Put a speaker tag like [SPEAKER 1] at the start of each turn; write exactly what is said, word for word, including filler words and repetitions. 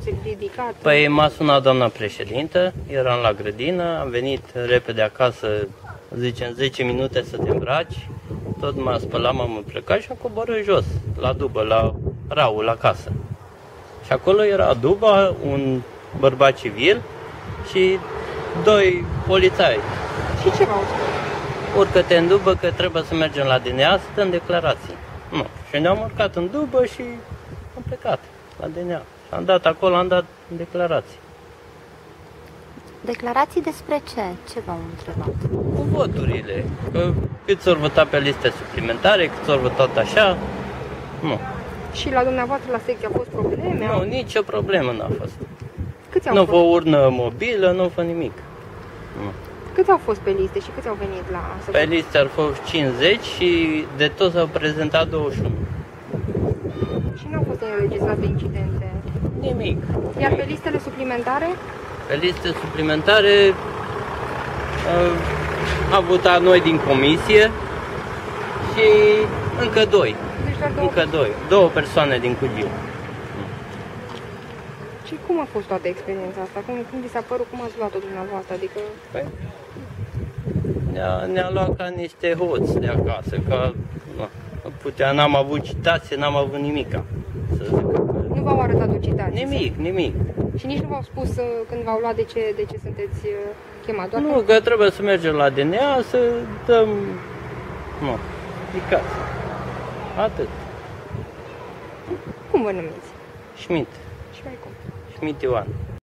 [SPEAKER 1] v-ați ridicat?
[SPEAKER 2] Păi m-a sunat doamna președintă, eram la grădină, am venit repede acasă, zicem zece minute să te îmbraci, tot m-am spălat, m-am plecat și am coborât jos, la dubă, la Raul, la casă. Și acolo era duba, un bărbat civil și doi polițai.
[SPEAKER 1] Și ce v-au spus?
[SPEAKER 2] Urcă-te în dubă că trebuie să mergem la D N A să dăm declarații. Nu. Și ne-am urcat în dubă și am plecat la D N A. Și am dat acolo, am dat declarații.
[SPEAKER 3] Declarații despre ce? Ce v-au întrebat?
[SPEAKER 2] Cu voturile. Că cât s-au votat pe liste suplimentare, cât s-au votat așa. Nu.
[SPEAKER 1] Și la dumneavoastră la secție au fost probleme?
[SPEAKER 2] Nu, nicio problemă n-a fost.
[SPEAKER 1] Câți au
[SPEAKER 2] Nu
[SPEAKER 1] fost?
[SPEAKER 2] fă urnă mobilă, nu fă nimic. Nu.
[SPEAKER 1] Câți au fost pe liste și câți au venit la să
[SPEAKER 2] Pe liste au fost cincizeci și de toți au prezentat douăzeci și unu.
[SPEAKER 1] Și nu au fost înregistrate incidente?
[SPEAKER 2] Nimic.
[SPEAKER 1] Iar pe listele suplimentare?
[SPEAKER 2] Pe liste suplimentare uh, am votat noi din comisie și încă doi.
[SPEAKER 1] Deci doar două.
[SPEAKER 2] Încă doi. Două persoane din Cugiu.
[SPEAKER 1] Și cum a fost toată experiența asta? Cum, cum vi s-a părut? Cum ați luat-o dumneavoastră? Adică...
[SPEAKER 2] Păi, ne-a, ne-a luat ca niște hoți de acasă, că nu putea, n-am avut citație, n-am avut nimica. Să zic că...
[SPEAKER 1] Nu v-au arătat o citație?
[SPEAKER 2] Nimic, nimic.
[SPEAKER 1] Și nici nu v-au spus uh, când v-au luat de ce, de ce sunteți uh, chemat? Doar
[SPEAKER 2] Nu, că trebuie să mergem la D N A să dăm... Nu, indicații. Atât.
[SPEAKER 1] Cum vă numiți?
[SPEAKER 2] Schmidt.
[SPEAKER 1] Și mai cum?
[SPEAKER 2] Schmidt Ioan.